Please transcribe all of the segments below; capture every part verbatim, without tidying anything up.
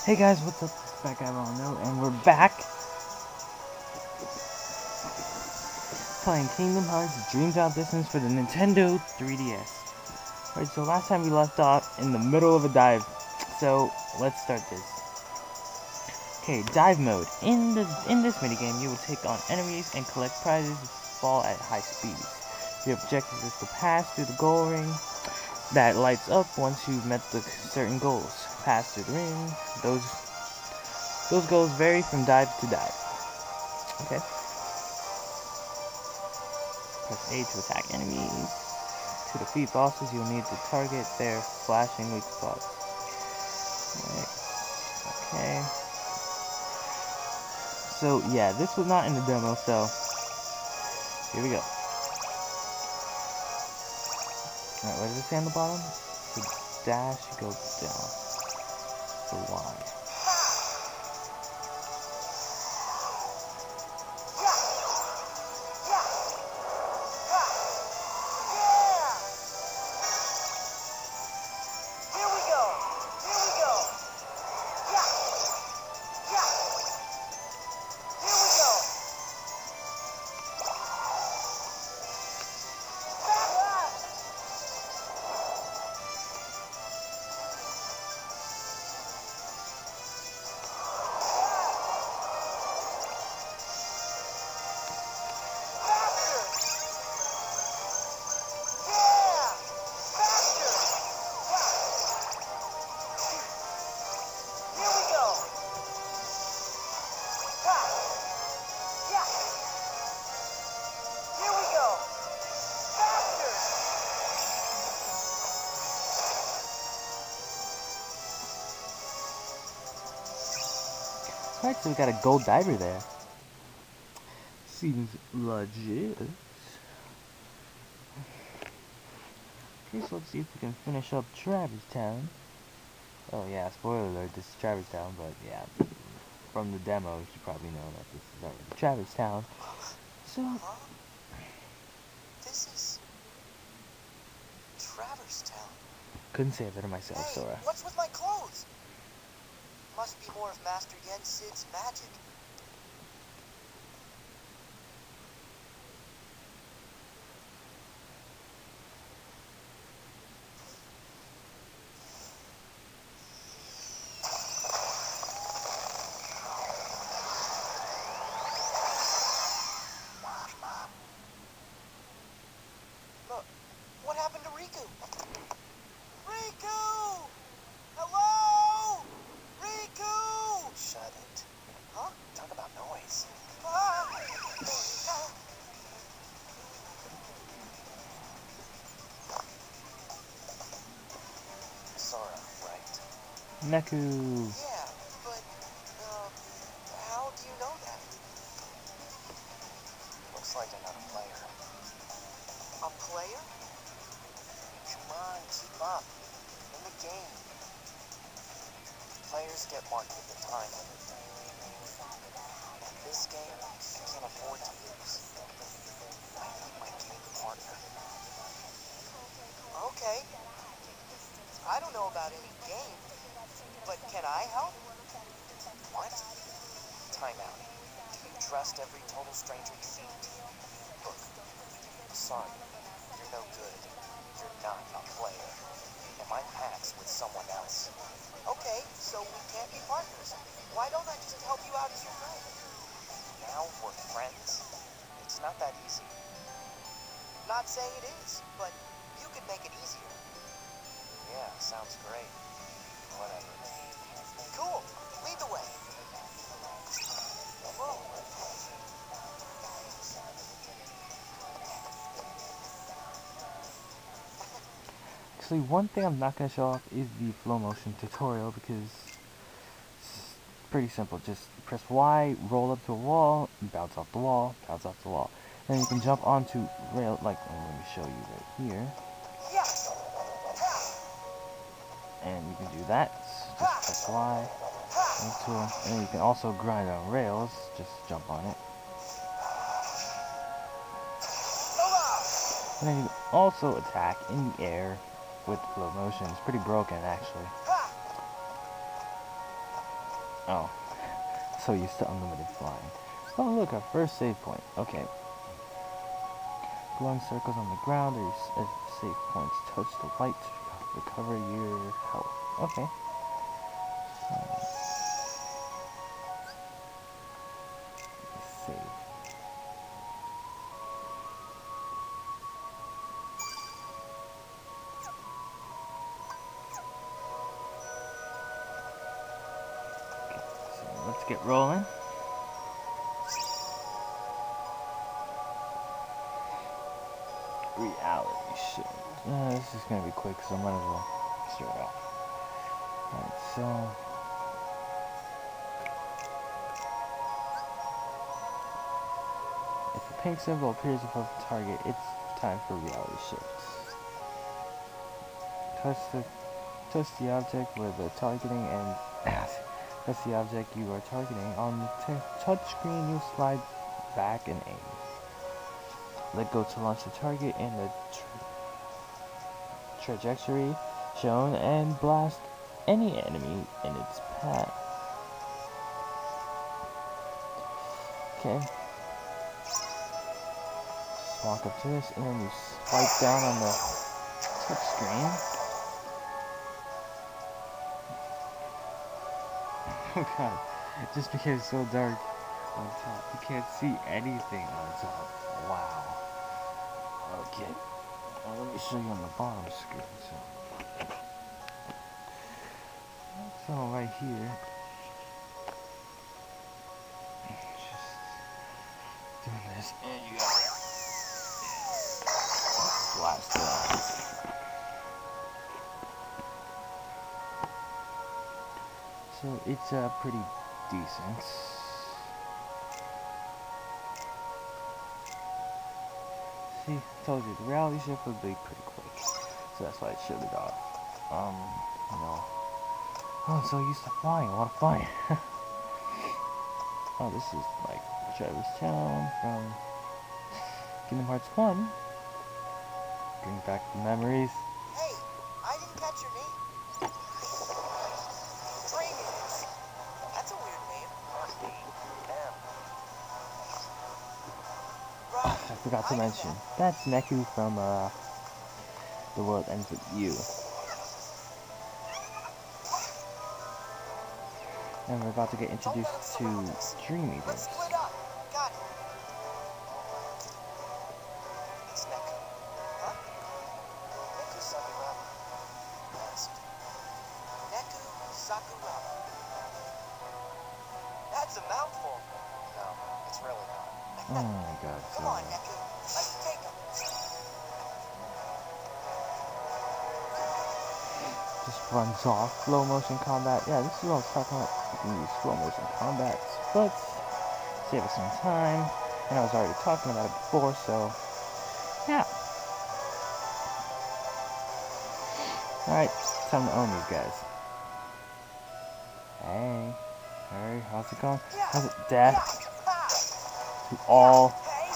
Hey guys, what's up? It's back I don't know, and we're back playing Kingdom Hearts Dreams Out Distance for the Nintendo three D S. Alright, so last time we left off in the middle of a dive, so let's start this. Okay, dive mode. In the in this minigame, you will take on enemies and collect prizes that fall at high speeds. Your objective is to pass through the goal ring that lights up once you've met the certain goals. Pass through the ring. Those those goals vary from dive to dive. Okay. Press A to attack enemies. To defeat bosses, you'll need to target their flashing weak spots. Alright. Okay. So, yeah, this was not in the demo, so here we go. Alright, what does it say on the bottom? To dash, you go down. So Y. Alright, so we got a gold diver there. Seems legit. Okay, so let's see if we can finish up Travis Town. Oh yeah, spoiler alert, this is Travis Town, but yeah, from the demo you should probably know that this is already Travis Town. So, huh? This is Travis Town. Couldn't say it better myself, hey, Sora. What's with my clothes? Must be more of Master Yen Sid's magic. Look, what happened to Riku? Riku! Hello? Riku! Shut it. Huh? Talk about noise. Ah! Sora, right? Neku. Yeah, but, uh, how do you know that? Looks like another player. A player? Come on, keep up. In the game. Players get marked with the time limit. In this game, I can't afford to lose. I need my game partner. Okay. I don't know about any game, but can I help? What? Time out. Do you trust every total stranger you meet? Look, sorry, you're no good. You're not a player. And my pack's with someone else. Okay, so we can't be partners. Why don't I just help you out as your friend? Now we're friends? It's not that easy. Not saying it is, but you could make it easier. Yeah, sounds great. Whatever. Cool. Lead the way. Whoa. Actually, one thing I'm not going to show off is the flow motion tutorial because it's pretty simple. Just press Y, roll up to a wall, bounce off the wall, bounce off the wall. Then you can jump onto rail, like, oh, let me show you right here. And you can do that. Just press Y, into, and then you can also grind on rails, just jump on it. And then you can also attack in the air with flow motion. It's pretty broken, actually. Oh, so used to unlimited flying. Oh look, our first save point. Okay. Glowing circles on the ground are uh, save points. Touch the light to recover your health. Okay. So, let's save. So let's get rolling. Reality shift. Uh, this is gonna be quick, so I might as well start off. Alright, so if a pink symbol appears above the target, it's time for reality shifts. Touch the touch the object with the targeting and touch the object you are targeting on the touch screen. You slide back and aim. Let go to launch the target in the tra trajectory shown and blast any enemy in its path. Okay. Just walk up to this and then you swipe down on the touch screen. Oh god, just because it's so dark on top, you can't see anything on top. Wow. Okay. Well, let me show you on the bottom screen. So, so right here, just doing this, and you got blast it out. So it's uh, pretty decent. See, I told you the reality shift would be pretty quick, so that's why I showed it off. Um, you know, oh, I'm so used to flying. I want to fly. Oh, this is like Travis Town from Kingdom Hearts one. Bring back the memories. Hey, I didn't catch your name. Dreamy. That's a weird name. D M. Right. I forgot to mention, that's Neku from uh, The World Ends With You. And we're about to get introduced to Dream Eaters. Let's split up. Got it. It's Neku. Huh? Neku Sakuraba. Asked. Neku Sakuraba. That's a mouthful. No, it's really not. Oh my god, so Come on, Neku. Let's take him. just runs off. Slow motion combat. Yeah, this is what I was talking about. You can use slow motion combat, but save us some time. And I was already talking about it before, so yeah. Alright, time to own these guys. Hey, hey, how's it going? How's it? Death to all.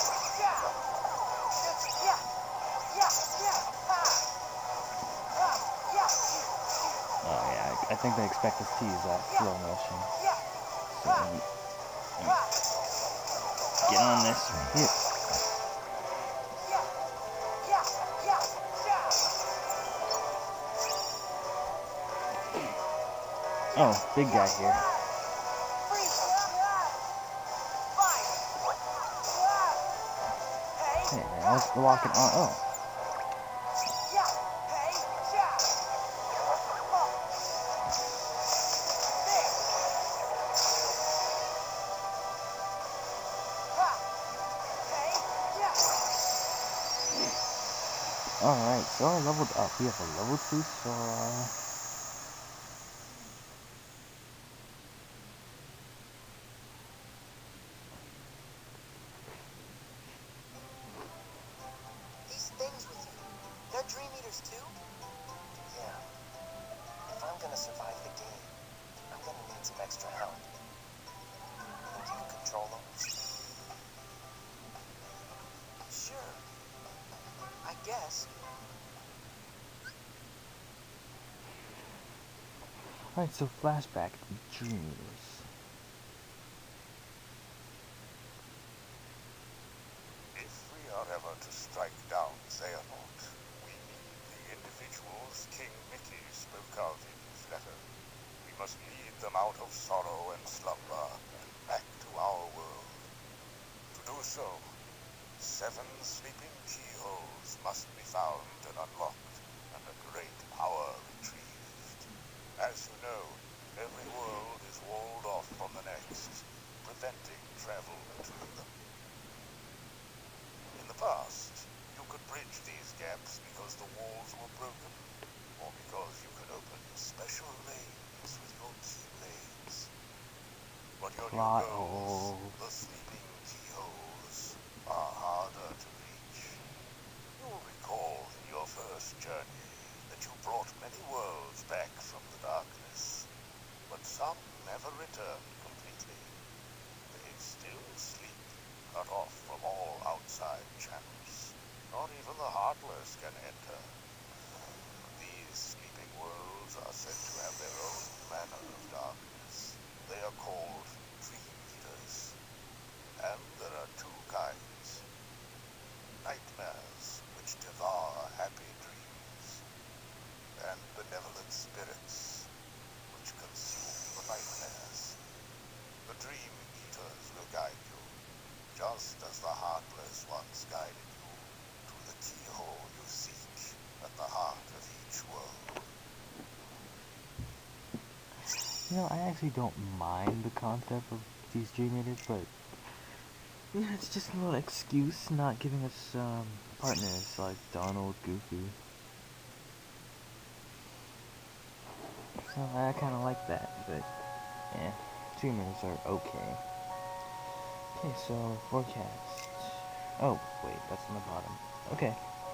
Oh yeah, I think they expect us to use that slow motion. So let me, let me get on this right here. Oh, big guy here. Hey man, I was walking on. Oh. Alright, so I leveled up. We have a level two Sora. These things with you, they're Dream Eaters too? Yeah. If I'm gonna survive the game, I'm gonna need some extra help. Think you can control them? Sure. I guess. Alright, so flashback to Dream Eaters. out of sorrow and slumber back to our world. To do so, seven sleeping keyholes must be found and unlocked, and a great power retrieved. As you know, every world is walled off from the next, preventing travel between them. In the past, you could bridge these gaps because the walls were broken, or because you could open special lanes with your keyblades. But your new Plot goals, hole. the sleeping keyholes, are harder to reach. You'll recall in your first journey that you brought many worlds back from the darkness, but some never returned completely. They still sleep, cut off from all outside channels. Not even the Heartless can enter. These sleeping worlds are said to have their own manner of darkness. They are called Dream Eaters. And there are two kinds. Nightmares, which devour happy dreams, and benevolent spirits, which consume the nightmares. The Dream Eaters will guide you, just as the Heartless once guided you to the keyhole you seek at the heart of each world. You know, I actually don't mind the concept of these Dream Eaters, but you know, it's just a little excuse not giving us um, partners like Donald, Goofy. So I kind of like that, but yeah, Dream Eaters are okay. Okay, so forecast. Oh, wait, that's on the bottom. Okay.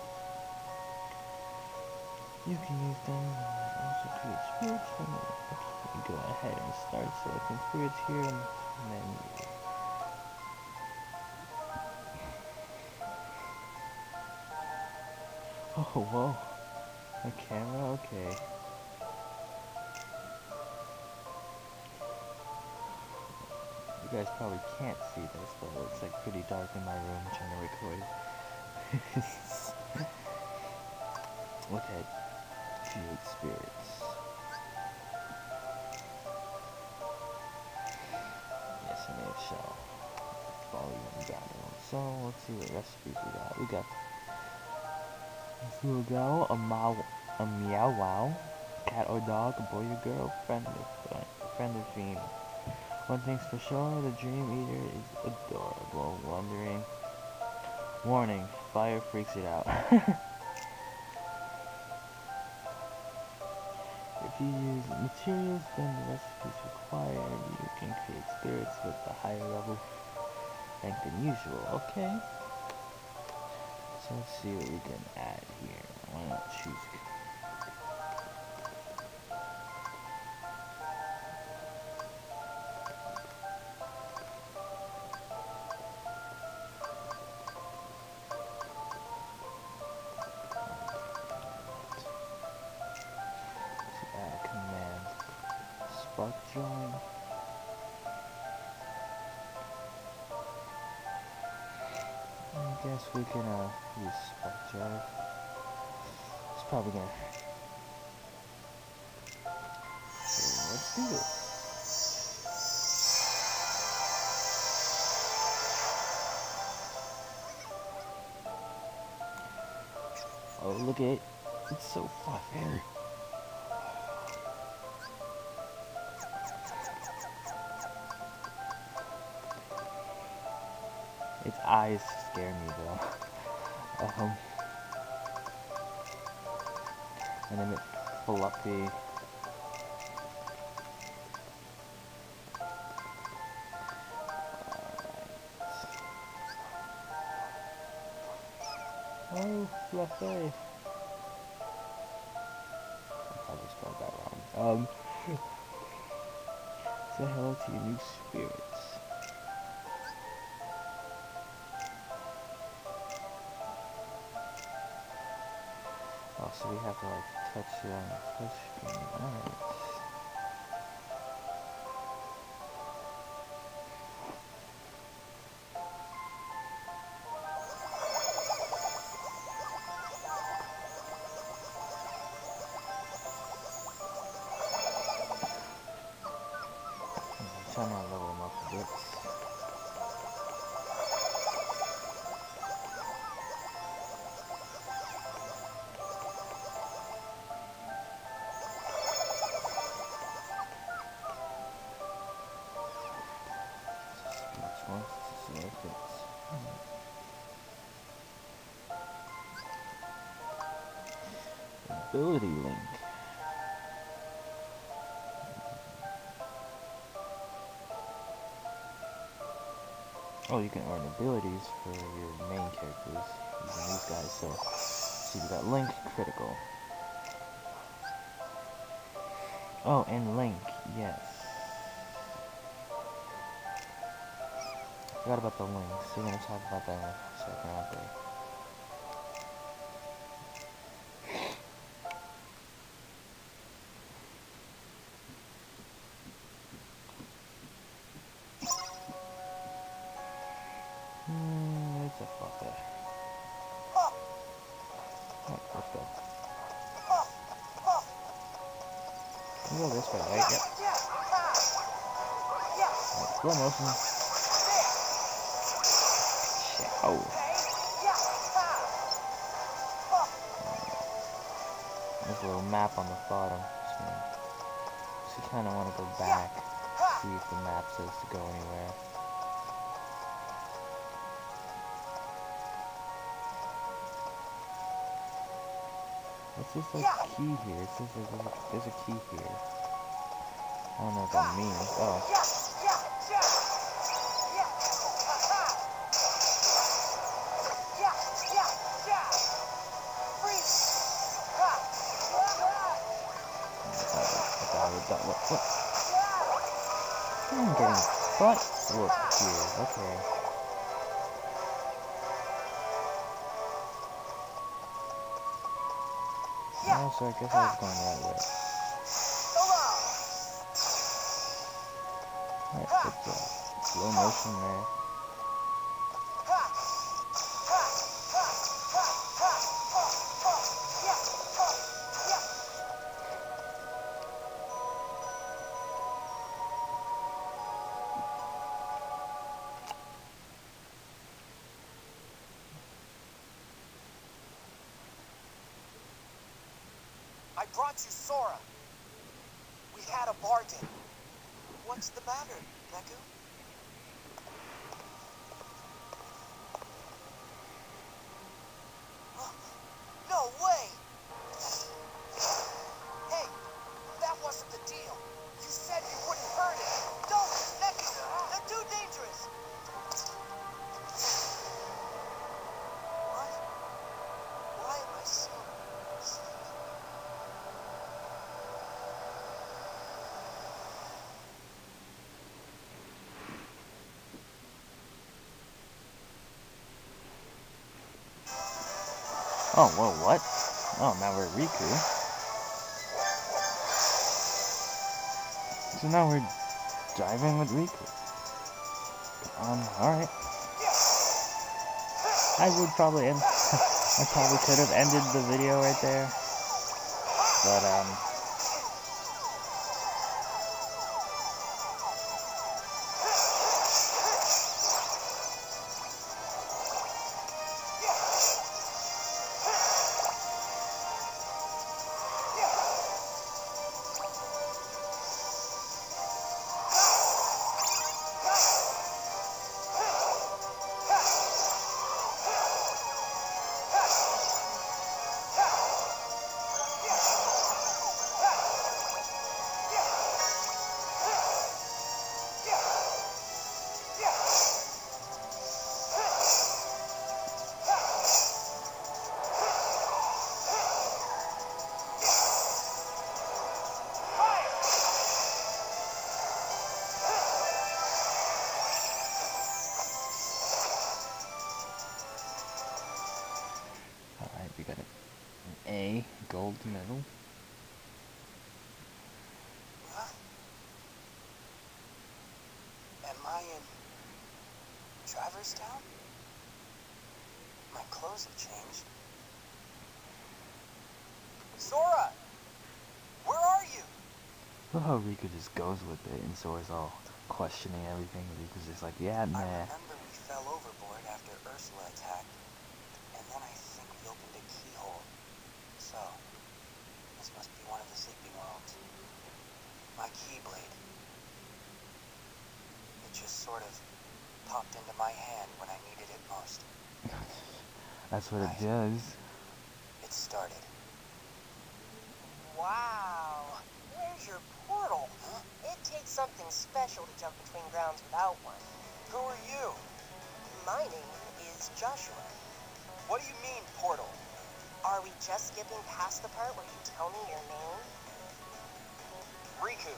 You can use them and also create spirits from it. Okay, go ahead and start selecting spirits here in the menu. Oh, whoa. A camera? Okay. You guys probably can't see this, but it looks like pretty dark in my room trying to record. Okay. Create spirits. Yes, I may have shall. Volume down. So, let's see what recipes we got. We got Flugo, a Mau, a Meow Wow, cat or dog, a boy or girl, friend or friend or fiend. One thing's for sure, the Dream Eater is adorable. Wondering. Warning, fire freaks it out. If you use materials, then the recipes required. You can create spirits with a higher level rank than usual. Okay. So let's see what we can add here. Why not choose? Let's add command. Spark join. I guess we can uh, use spark drive. It's probably gonna. So let's do this. Oh, look at it. It's so fluffy. Its eyes scare me though. um, and then it's fluffy. Oh, fluffy. I probably spelled that wrong. Um, say hello to your new spirits. Oh, so we have to like touch it on the touch screen. Alright. trying to level him up a bit. Which one? Select it. Ability link. Oh, you can earn abilities for your main characters using these guys. So, see, we got Link, critical. Oh, and Link, yes. Forgot about the links. We're gonna talk about that in a second, aren't they? Hmm, it's a fucker. Alright, let's go. We go this way, right? Yep. Alright, slow motion. Oh. There's a little map on the bottom. So, so you kind of want to go back, see if the map says to go anywhere. What's this like key here? It says like there's a, there's a key here. I don't know what that means. Oh. What? What? I'm getting butt whooped here. Okay. Oh, so I guess I was going the right way. Alright, good job. Slow motion there. I brought you Sora. We had a bargain. What's the matter, Neku? No way! Hey, that wasn't the deal. You said you wouldn't hurt it. Don't, Neku! They're too dangerous. What? Why am I so sleepy? Oh, whoa, what? Oh, now we're Riku. So now we're driving with Riku. Um, alright. I would probably end... I probably could have ended the video right there. But, um... we got an A, gold medal. Huh? Am I in Traverse Town? My clothes have changed. Sora! Where are you? Look how Riku just goes with it, and Sora's all questioning everything. He was just like, yeah, nah. I remember we fell overboard after Ursula attacked, and then I think we opened a keyhole. So, this must be one of the sleeping worlds. My keyblade. It just sort of popped into my hand when I needed it most. That's what Right. it does. It started. Wow! Where's your portal? Huh? It takes something special to jump between grounds without one. Who are you? My name is Joshua. What do you mean, portal? Are we just skipping past the part where you tell me your name? Riku.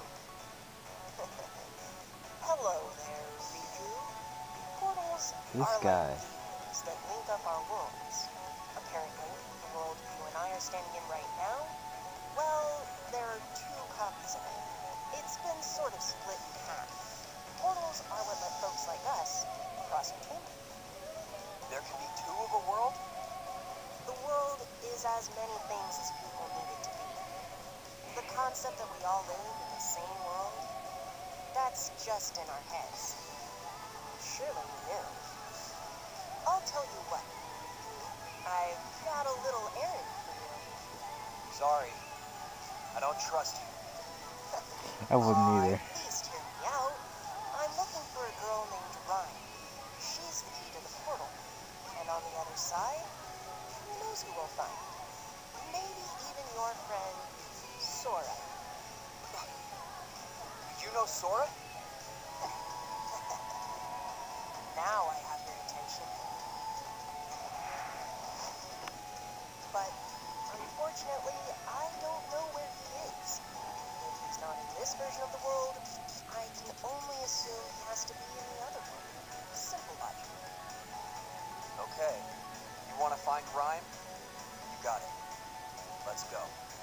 Hello there, Riku. Portals This are guy. like gateways that link up our worlds. Apparently, the world you and I are standing in right now, well, there are two copies of it. It's been sort of split in half. Portals are what let folks like us cross between them. There can be two of a world? The world is as many things as people need it to be. The concept that we all live in the same world, that's just in our heads. Surely you knew. I'll tell you what. I've got a little errand for you. Sorry. I don't trust you. I wouldn't Aw, either. at least hear me out. I'm looking for a girl named Ryan. She's the key to the portal. And on the other side, who knows who we'll find? Maybe even your friend, Sora. You know Sora? Now I have your attention. But, unfortunately, I don't know where he is. If he's not in this version of the world, I can only assume he has to be in the other one. Simple logic. Okay. You want to find Rhyme? You got it. Let's go.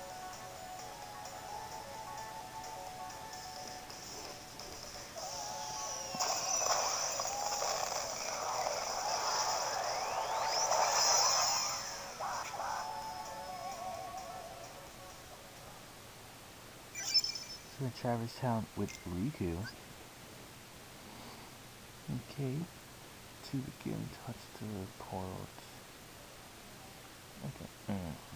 So Travis Town with Riku. Okay. To begin, touch the portal. Okay. Mm-hmm.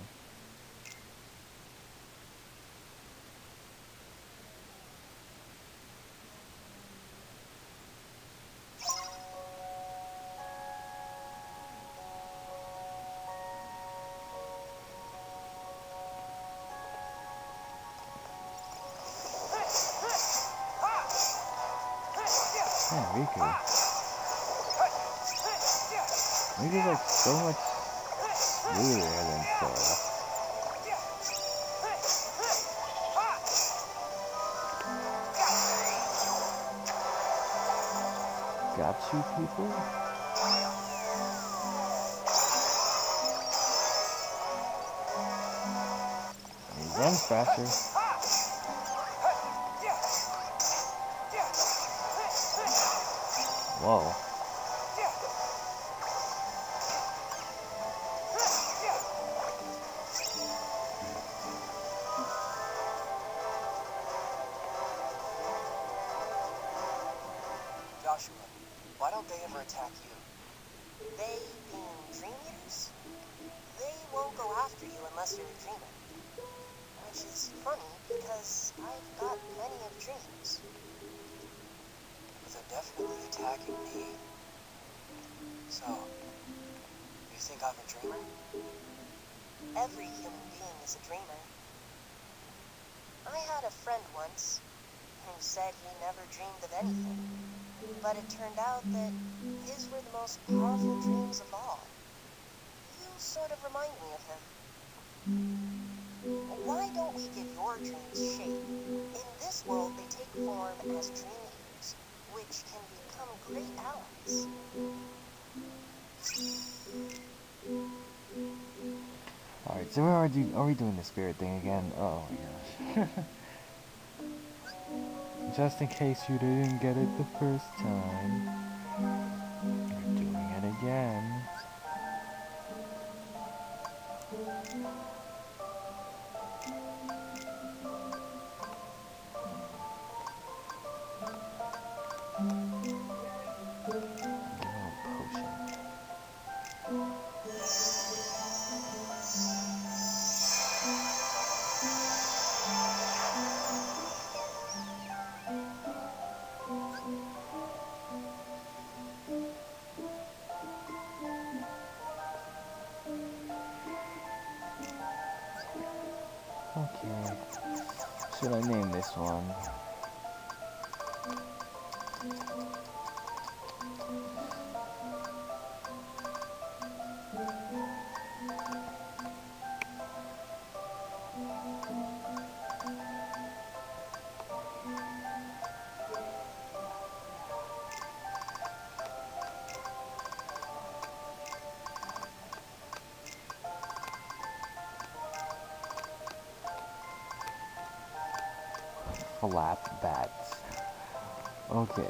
Yeah, Riku. Riku's like so much smoother than Sora. Got you, people? He runs faster. Whoa. Joshua, why don't they ever attack you? They being dream eaters? They won't go after you unless you're a dreamer. Which is funny because I've got plenty of dreams. But they're definitely attacking me. So, you think I'm a dreamer? Every human being is a dreamer. I had a friend once who said he never dreamed of anything. But it turned out that his were the most powerful dreams of all. You sort of remind me of him. Why don't we give your dreams shape? In this world, they take form as dream eaters, which can become great allies. Alright, so are, do, are we doing the spirit thing again? Oh my gosh. Just in case you didn't get it the first time, we're doing it again. should I name this one? Flap bats. Okay.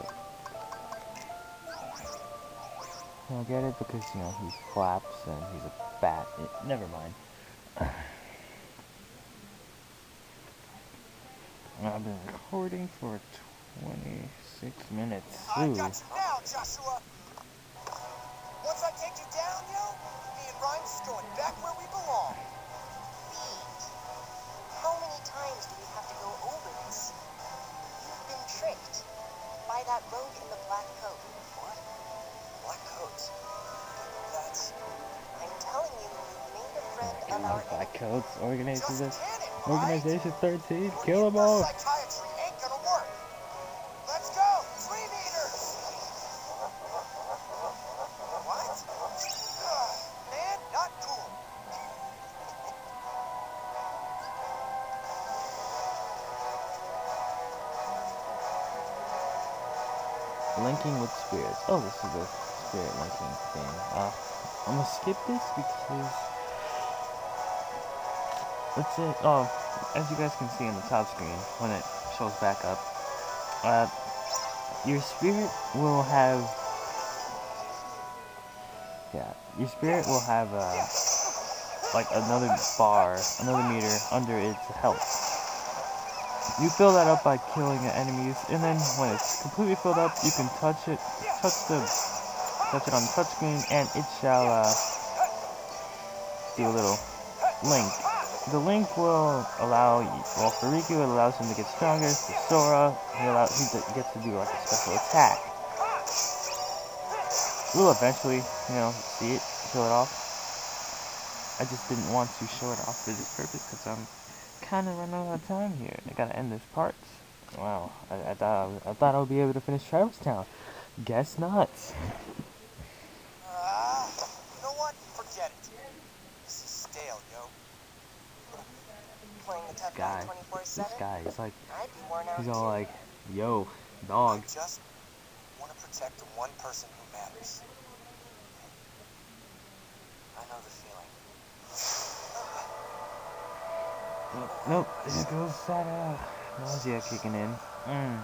I'll get it because, you know, he flaps and he's a bat. It, never mind. I've been recording for twenty-six minutes. Ooh. I got you now, Joshua. Once I take you down, yo, me and Rhymes is going back where we belong. Wait. How many times do we have to go over this? You've been tricked by that rogue in the black coat. What? Black coats? That's... I'm telling you, you've made a friend of our Black enemy. Coats, organization, just get it, right? organization thirteen, Your kill them all. inverse psychiatry ain't gonna work. Let's go, Dream Eaters! What? Man, not cool. Linking with spirits. Oh, this is a spirit linking thing. Uh, I'm gonna skip this because that's it. Oh, as you guys can see on the top screen when it shows back up, uh, your spirit will have, yeah, your spirit will have uh, like another bar, another meter under its health. You fill that up by killing the enemies, and then when it's completely filled up, you can touch it, touch the, touch it on the touchscreen, and it shall uh, do a little link. The link will allow, well, for Riku, it allows him to get stronger. For Sora, he allows, he gets to do like a special attack. We'll eventually, you know, see it, show it off. I just didn't want to show it off for this purpose because I'm kind of running out of time here. I gotta end this part. Wow, I, I thought I, I thought I would be able to finish Traverse Town. Guess not. Ah, uh, you know what? Forget it. This is stale, yo. Playing the This tough guy, guy twenty-four this seven? guy, he's like, I'd be worn out he's all too. like, yo, dog. I just want to protect the one person who matters. I know the feeling. Nope, there goes that uh, nausea kicking in. Mm.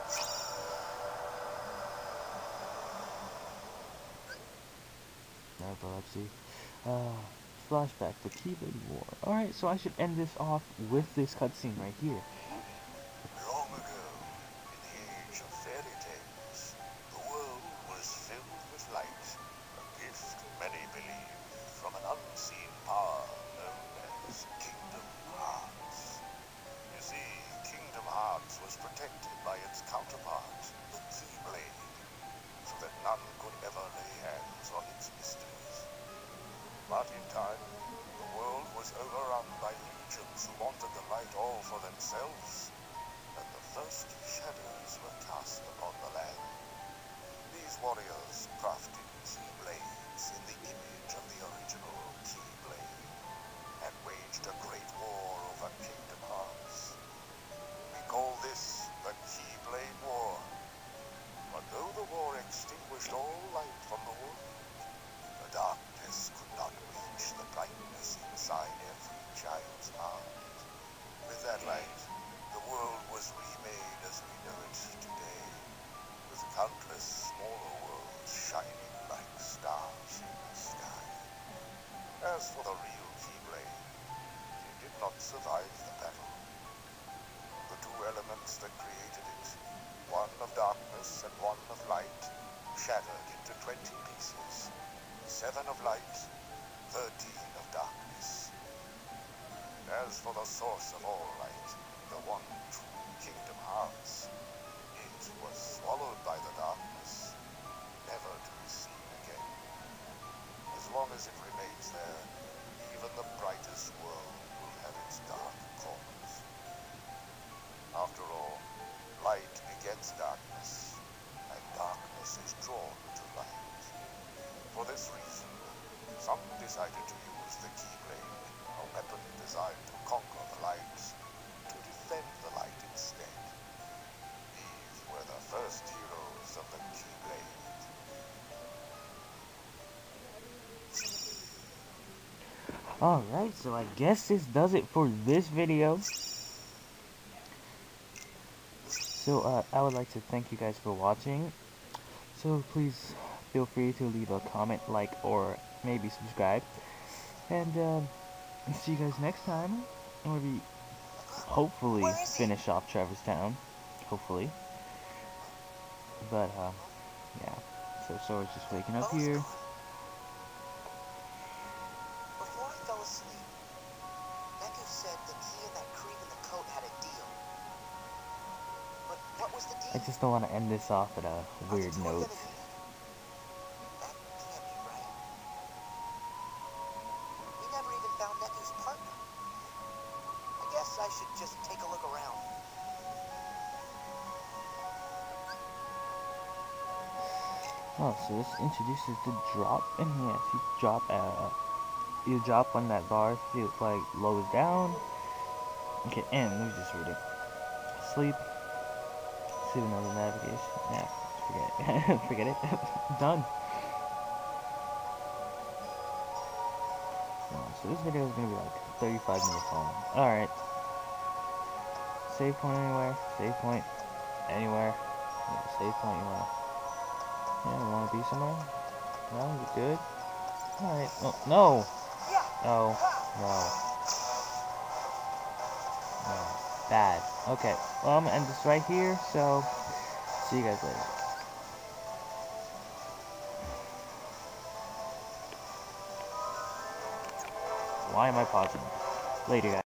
Epilepsy. Uh, flashback to Keyblade War. Alright, so I should end this off with this cutscene right here. Long ago, in the age of fairy tales, the world was filled with light, a gift many believed from an unseen power known as Kingdom Hearts. You see, Kingdom Hearts was protected by its counterpart, the Keyblade, so that none could ever lay hands on its mysteries. But in time, the world was overrun by legions who wanted the light all for themselves, and the first shadows were cast upon the land. These warriors crafted Keyblades in the image of the original Keyblade, and waged a great war over Kingdom Hearts. We call this the Keyblade War. But though the war extinguished all light from the world, the darkness could not reach the brightness inside every child's heart. With that light, the world was remade as we know it today, with countless smaller worlds shining like stars in the sky. As for the real Keyblade, it did not survive the battle. The two elements that created it, one of darkness and one of light, shattered into twenty pieces. Seven of light, thirteen of darkness. As for the source of all light, the one true Kingdom Hearts, it was swallowed by the darkness, never to be seen again. As long as it remains there, even the brightest world will have its dark corners. After all, light begets darkness, and darkness is drawn to light. For this reason, some decided to use the Keyblade, a weapon designed to conquer the light, to defend the light instead. These were the first heroes of the Keyblade. Alright, so I guess this does it for this video. So, uh, I would like to thank you guys for watching. So, please feel free to leave a comment, like, or maybe subscribe. And, um, see you guys next time. Where we hopefully finish off Traverse Town. Hopefully. But, uh, yeah. So, Sora's just waking up Bo's here. gone. Before I fell asleep, Neku said that he and that creep in the coat had a deal. But what was the deal? I just don't want to end this off at a Are weird the two note. of them in it? That can't be right. We never even found Neku's partner. I guess I should just take a look around. Oh, so this introduces the drop, and yes, you drop, uh, you drop when that bar feels like lows down. Okay, and let me just read it. Sleep. Sleep another navigation. Yeah, forget it. Forget it. Done. Oh, so this video is gonna be like thirty-five minutes long. Alright. Save point anywhere. Save point anywhere. Yeah, save point you want. Yeah, you wanna be somewhere? No, you good? Alright. Oh, no! No. No. No. Bad. Okay. Well, I'm gonna end this right here, so see you guys later. Why am I pausing? Later, guys.